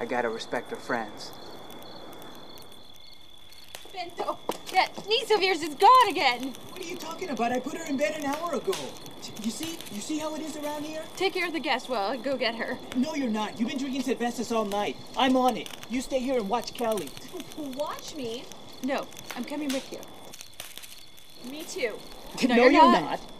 I gotta respect her friends. Bento, that niece of yours is gone again. What are you talking about? I put her in bed an hour ago. You see how it is around here? Take care of the guest while I go get her. No, you're not. You've been drinking Cervezas all night. I'm on it. You stay here and watch Kelly. Watch me? No, I'm coming with you. Me too. No, you're not.